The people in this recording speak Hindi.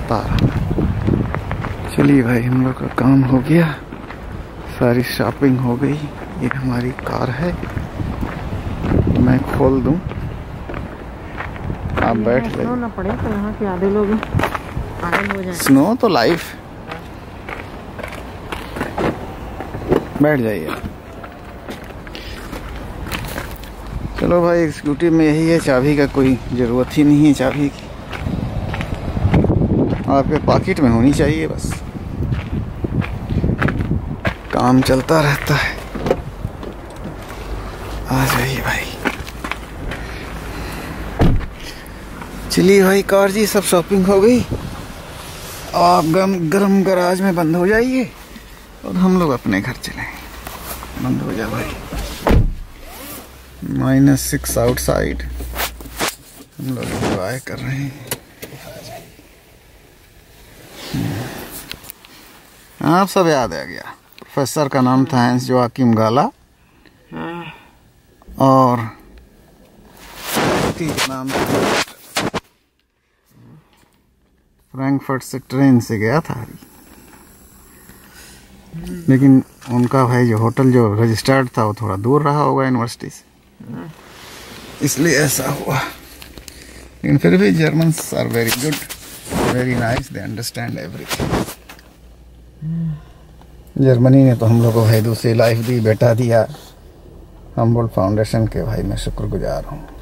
बता रहा हूँ। चलिए भाई, हम लोग का काम हो गया, सारी शॉपिंग हो गई। ये हमारी कार है, मैं खोल दूं, आप बैठ जाइए। स्नो ना पड़े तो यहाँ के आधे लोग पागल हो जाए। स्नो तो लाइफ, बैठ जाइए। चलो भाई, स्कूटी में यही है, चाबी का कोई ज़रूरत ही नहीं है। चाबी की आपके पॉकेट में होनी चाहिए, बस काम चलता रहता है। आ जाइए भाई। चलिए भाई, कार जी सब शॉपिंग हो गई। आप गरम गराज में बंद हो जाइए और हम लोग अपने घर चले। बंद हो जाए भाई। -6 आउटसाइड हम लोग एंजॉय कर रहे हैं। आप सब याद आ गया। प्रोफेसर का नाम था हैंस जोआकिम गाला और का नाम था फ्रैंकफर्ट से ट्रेन से गया था, लेकिन उनका भाई जो होटल जो रजिस्टर्ड था वो थोड़ा दूर रहा होगा यूनिवर्सिटी से, इसलिए ऐसा हुआ। लेकिन फिर भी Germans are very good, very nice, they understand everything. Germany ने तो हम लोग को भाई दूसरी लाइफ दी, बेटा दिया। हमबोल्ट फाउंडेशन के भाई मैं शुक्रगुजार हूँ।